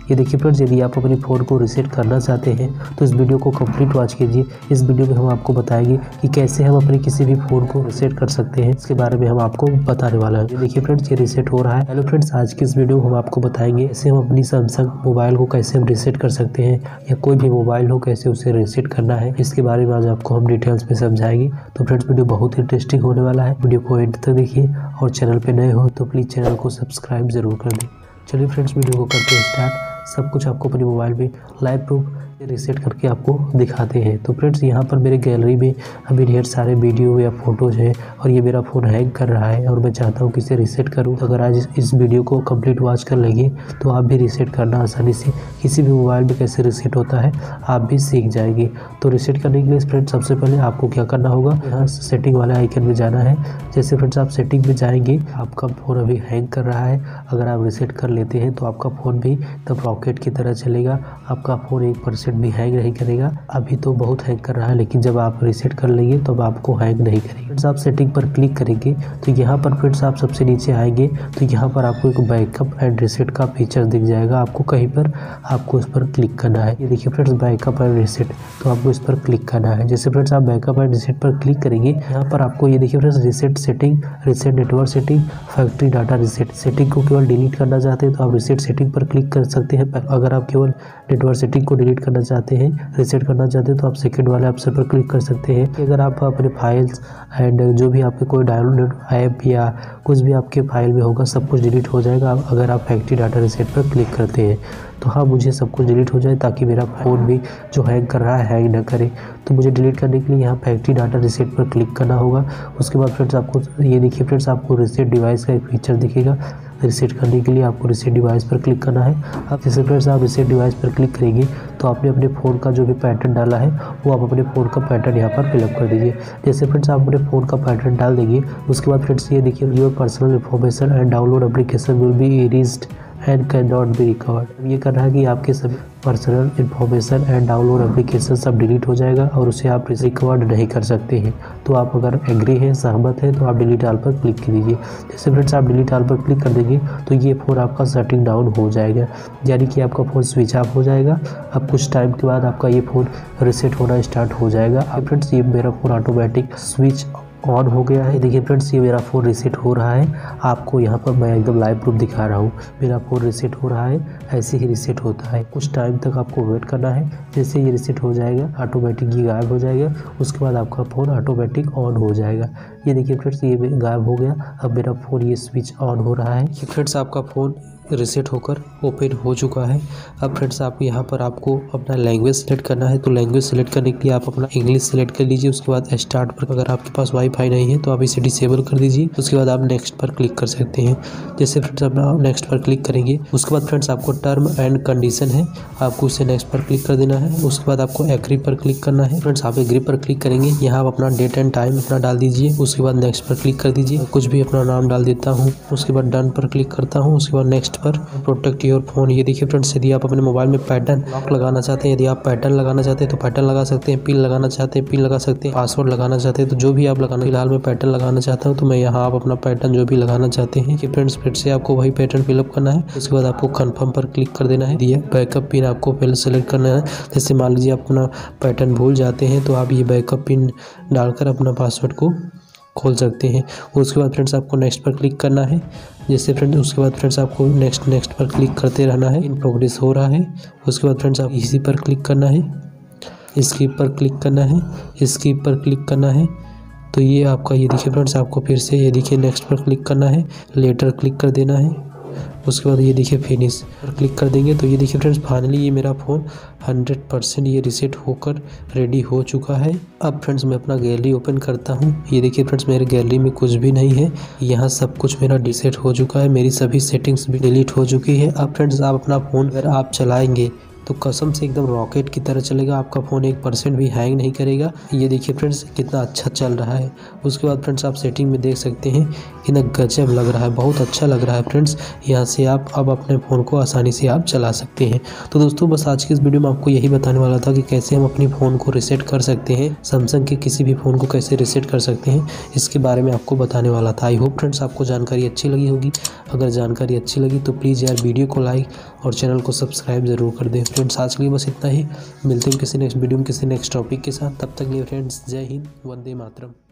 ये देखिए फ्रेंड्स, यदि आप अपने फ़ोन को रीसेट करना चाहते हैं तो इस वीडियो को कंप्लीट वॉच कीजिए। इस वीडियो में हम आपको बताएंगे कि कैसे हम अपने किसी भी फ़ोन को रीसेट कर सकते हैं, इसके बारे में हम आपको बताने वाला है। ये देखिए फ्रेंड्स, ये रीसेट हो रहा है। हेलो फ्रेंड्स, आज की इस वीडियो में हम आपको बताएंगे कैसे हम अपनी सैमसंग मोबाइल को कैसे हम रीसेट कर सकते हैं, या कोई भी मोबाइल हो कैसे उसे रीसेट करना है, इसके बारे में आज आपको हम डिटेल्स में समझाएंगे। तो फ्रेंड्स, वीडियो बहुत ही इंटरेस्टिंग होने वाला है, वीडियो को एंड तक देखिए और चैनल पे नए हो तो प्लीज़ चैनल को सब्सक्राइब जरूर कर दें। चलिए फ्रेंड्स, वीडियो को करते हैं स्टार्ट। सब कुछ आपको अपने मोबाइल में लाइव प्रूफ रीसेट करके आपको दिखाते हैं। तो फ्रेंड्स, यहाँ पर मेरे गैलरी में अभी ढेर सारे वीडियो या फोटोज़ हैं और ये मेरा फ़ोन हैंग कर रहा है और मैं चाहता हूँ कि इसे रीसेट करूँ। तो अगर आज इस वीडियो को कंप्लीट वॉच कर लेंगे तो आप भी रीसेट करना आसानी से, किसी भी मोबाइल में कैसे रीसेट होता है आप भी सीख जाएंगे। तो रीसेट करने के लिए फ्रेंड्स सबसे पहले आपको क्या करना होगा, यहाँ सेटिंग वाले आइकन में जाना है। जैसे फ्रेंड्स आप सेटिंग में जाएंगे, आपका फ़ोन अभी हैंग कर रहा है, अगर आप रीसेट कर लेते हैं तो आपका फ़ोन भी तब रॉकेट की तरह चलेगा, आपका फ़ोन 1% भी हैंग नहीं करेगा। अभी तो बहुत हैंग कर रहा है, लेकिन जब आप रीसेट कर लेंगे तब आपको हैंग नहीं करेगा। फ्रेंड्स आप सेटिंग पर क्लिक करेंगे तो यहाँ पर फ्रेंड्स आप सबसे नीचे आएंगे तो यहाँ पर आपको एक बैकअप एंड रीसेट का फीचर दिख जाएगा। आपको कहीं पर आपको इस पर क्लिक करना है। ये देखिए फ्रेंड्स, बैकअप एंड रीसेट, तो आपको इस पर क्लिक करना है। जैसे फ्रेंड्स आप बैकअप एंड रीसेट पर क्लिक करेंगे, यहाँ पर आपको ये देखिए friends reset setting, reset network setting, factory data reset. Setting को केवल डिलीट करना चाहते हैं तो आप रीसेट सेटिंग पर क्लिक कर सकते हैं। अगर आप केवल नेटवर्क सेटिंग को डिलीट करना चाहते हैं, रीसेट करना चाहते हैं तो आप सेकंड वाले ऑप्शन पर क्लिक कर सकते हैं। अगर आप अपने फाइल्स एंड जो भी आपके कोई डाउनलोड ऐप या कुछ भी आपके फाइल में होगा सब कुछ डिलीट हो जाएगा अगर आप फैक्ट्री डाटा रीसेट पर क्लिक करते हैं। तो हाँ, मुझे सब कुछ डिलीट हो जाए ताकि मेरा फ़ोन भी जो हैंग कर रहा है हैंग ना करे। तो मुझे डिलीट करने के लिए यहाँ फैक्ट्री डाटा रीसेट पर क्लिक करना होगा। उसके बाद फ्रेंड्स आपको ये देखिए फ्रेंड्स, आपको रीसेट डिवाइस का एक फीचर दिखेगा। रीसेट करने के लिए आपको रीसेट डिवाइस पर क्लिक करना है। अब जैसे फ्रेंड्स आप रीसेट डिवाइस पर क्लिक करेंगे तो आपने अपने फ़ोन का जो भी पैटर्न डाला है वो आप अपने फ़ोन का पैटर्न यहाँ पर फिलअप कर दीजिए। जैसे फ्रेंड्स आप अपने फ़ोन का पैटर्न डाल देंगे, उसके बाद फ्रेंड्स ये देखिए your personal information and download application will be erased and can not be recovered. ये करना है कि आपके सभी personal information and download application सब डिलीट हो जाएगा और उसे आप रिकवर्ड नहीं कर सकते हैं। तो आप अगर एग्री हैं, सहमत हैं, तो आप डिलीट ऑल पर क्लिक कीजिए। जैसे फ्रेंड्स आप डिलीट ऑल पर क्लिक कर देंगे तो ये फ़ोन आपका शटिंग डाउन हो जाएगा, यानी कि आपका फ़ोन स्विच ऑफ हो जाएगा। अब कुछ टाइम के बाद आपका ये फ़ोन रीसेट होना स्टार्ट हो जाएगा। अब फ्रेंड्स ये मेरा फ़ोन ऑटोमेटिक स्विच ऑन हो गया है। देखिए फ्रेंड्स, ये मेरा फ़ोन रीसेट हो रहा है। आपको यहाँ पर मैं एकदम लाइव प्रूफ दिखा रहा हूँ, मेरा फ़ोन रीसेट हो रहा है। ऐसे ही रीसेट होता है, कुछ टाइम तक आपको वेट करना है। जैसे ये रीसेट हो जाएगा ऑटोमेटिक ये गायब हो जाएगा, उसके बाद आपका फ़ोन ऑटोमेटिक ऑन हो जाएगा। ये देखिए फ्रेंड्स, ये गायब हो गया। अब मेरा फ़ोन ये स्विच ऑन हो रहा है। फ्रेंड्स आपका फ़ोन रीसेट होकर ओपन हो चुका है। अब फ्रेंड्स आप यहाँ पर आपको अपना लैंग्वेज सेलेक्ट करना है। तो लैंग्वेज सेलेक्ट करने के लिए आप अपना इंग्लिश सेलेक्ट कर लीजिए। उसके बाद स्टार्ट पर, अगर आपके पास वाईफाई नहीं है तो आप इसे डिसेबल कर दीजिए। उसके बाद आप नेक्स्ट पर क्लिक कर सकते हैं। जैसे फ्रेंड्स आप नेक्स्ट पर क्लिक करेंगे, उसके बाद फ्रेंड्स आपको टर्म एंड कंडीशन है, आपको इसे नेक्स्ट पर क्लिक कर देना है। उसके बाद आपको एग्री पर क्लिक करना है। फ्रेंड्स आप एग्री पर क्लिक करेंगे, यहाँ आप अपना डेट एंड टाइम अपना डाल दीजिए। उसके बाद नेक्स्ट पर क्लिक कर दीजिए, कुछ भी अपना नाम डाल देता हूँ। उसके बाद डन पर क्लिक करता हूँ। उसके बाद नेक्स्ट पर प्रोटेक्ट योर फोन। ये देखिए फ्रेंड्स, यदि आप अपने मोबाइल में पैटर्न लॉक लगाना चाहते हैं, यदि आप पैटर्न लगाना चाहते हैं तो पैटर्न लगा सकते हैं, पिन लगाना चाहते हैं पिन लगा सकते हैं, पासवर्ड लगाना चाहते हैं तो जो भी आप लगाना। फिलहाल मैं पैटर्न लगाना चाहता हूं तो मैं यहाँ आप अपना पैटर्न जो भी लगाना चाहते हैं कि फ्रेंड्स फिर से आपको वही पैटर्न फिलअप करना है। उसके बाद आपको कंफर्म पर क्लिक कर देना है। दिया बैकअप पिन आपको पहले सेलेक्ट करना है। जैसे मान लीजिए आप अपना पैटर्न भूल जाते हैं तो आप ये बैकअप पिन डालकर अपना पासवर्ड को खोल सकते हैं। उसके बाद फ्रेंड्स आपको नेक्स्ट पर क्लिक करना है। जैसे फ्रेंड्स उसके बाद फ्रेंड्स आपको नेक्स्ट पर क्लिक करते रहना है। इन प्रोग्रेस हो रहा है। उसके बाद फ्रेंड्स आप इसी पर क्लिक करना है, स्किप पर क्लिक करना है, स्किप पर क्लिक करना है। तो ये आपका ये देखिए फ्रेंड्स, आपको फिर से ये देखिए नेक्स्ट पर क्लिक करना है, लेटर क्लिक कर देना है। उसके बाद ये देखिए फिनिश पर क्लिक कर देंगे तो ये देखिए फ्रेंड्स फाइनली ये मेरा फ़ोन 100% ये रीसेट होकर रेडी हो चुका है। अब फ्रेंड्स मैं अपना गैलरी ओपन करता हूँ। ये देखिए फ्रेंड्स मेरे गैलरी में कुछ भी नहीं है, यहाँ सब कुछ मेरा रीसेट हो चुका है, मेरी सभी सेटिंग्स भी डिलीट हो चुकी है। अब फ्रेंड्स आप अपना फ़ोन अगर आप चलाएंगे तो कसम से एकदम रॉकेट की तरह चलेगा, आपका फ़ोन 1% भी हैंग नहीं करेगा। ये देखिए फ्रेंड्स कितना अच्छा चल रहा है। उसके बाद फ्रेंड्स आप सेटिंग में देख सकते हैं कितना गजब लग रहा है, बहुत अच्छा लग रहा है फ्रेंड्स। यहाँ से आप अब अपने फ़ोन को आसानी से आप चला सकते हैं। तो दोस्तों बस आज की इस वीडियो में आपको यही बताने वाला था कि कैसे हम अपने फ़ोन को रीसेट कर सकते हैं, सैमसंग के किसी भी फ़ोन को कैसे रीसेट कर सकते हैं, इसके बारे में आपको बताने वाला था। आई होप फ्रेंड्स आपको जानकारी अच्छी लगी होगी। अगर जानकारी अच्छी लगी तो प्लीज़ यार वीडियो को लाइक और चैनल को सब्सक्राइब ज़रूर कर दें। फ्रेंड्स आज के लिए बस इतना ही, मिलते हैं किसी नेक्स्ट वीडियो में किसी नेक्स्ट टॉपिक के साथ। तब तक के लिए फ्रेंड्स जय हिंद, वंदे मातरम।